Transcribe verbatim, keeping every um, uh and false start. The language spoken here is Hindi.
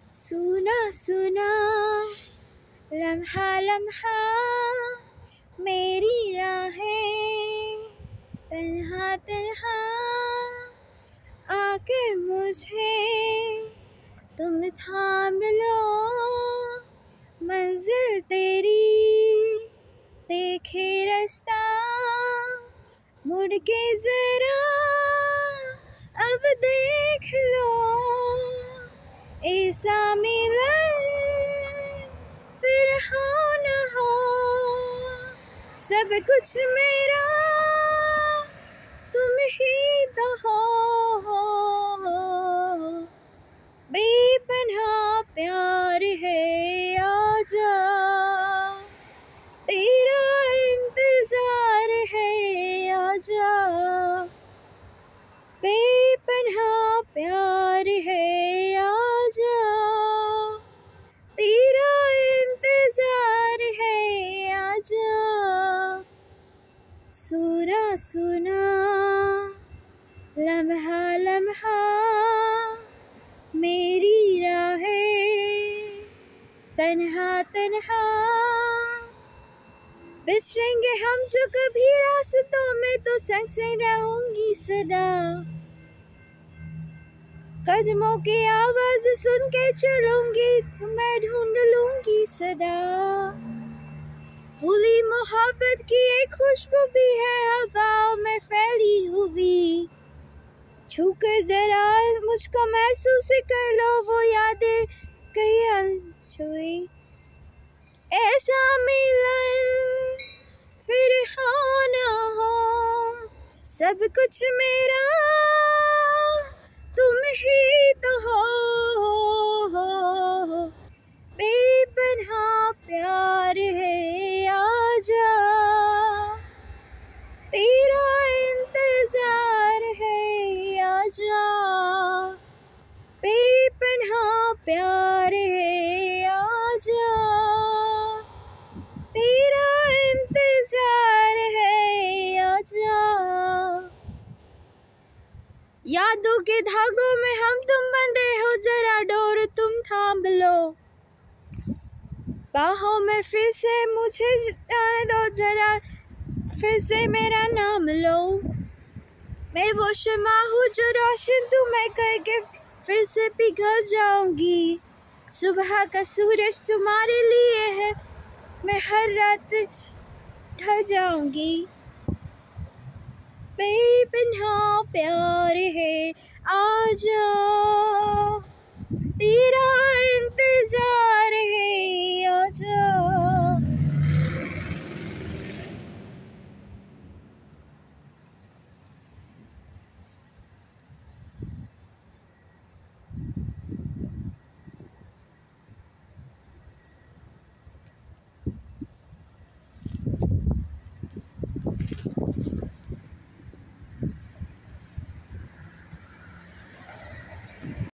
सुना सुना लम्हा लम्हा मेरी राहें, तन्हा तन्हा आकर मुझे तुम थाम लो। मंजिल तेरी देखे रास्ता, मुड़ के जरा अब देख लो। ऐसा मिलन फिर हो न हो, सब कुछ मेरा तुम ही तो हो। बेपनाह प्यार है आजा, तेरा इंतजार है आजा। बेपनाह प्यार है आजा, तेरा इंतजार है आजा। सुना सुना लम्हा लम्हा मेरी राहें, तन्हा तन्हा बिछड़ेंगे हम जो कभी रास्तों में, तो संग से रहूंगी सदा। कदमों की आवाज सुन के चलूंगी, तुम्हें ढूंढ लूंगी सदा। भूली मोहब्बत की एक खुशबू भी है हवाओं में फैली हुई। छू कर जरा मुझको महसूस कर लो, वो यादें कहीं अनछुई। ऐसा मिलन फिर हो न हो, सब कुछ मेरा तुम ही तो हो। बेपनाह प्यार है आजा, तेरा इंतजार है आजा। बेपनाह प्यार है आजा, तेरा इंतजार है आजा। यादों के धागों में हम तुम बंधे हो, जरा डोर तुम थाम लो। बाहों में फिर से मुझे जाने दो, जरा फिर से मेरा नाम लो। मैं वो शमा हूँ जो रोशन तुम्हें करके फिर से पिघल जाऊंगी। सुबह का सूरज तुम्हारे लिए है, मैं हर रात ढल जाऊंगी। बेपनाह प्यार है आजा।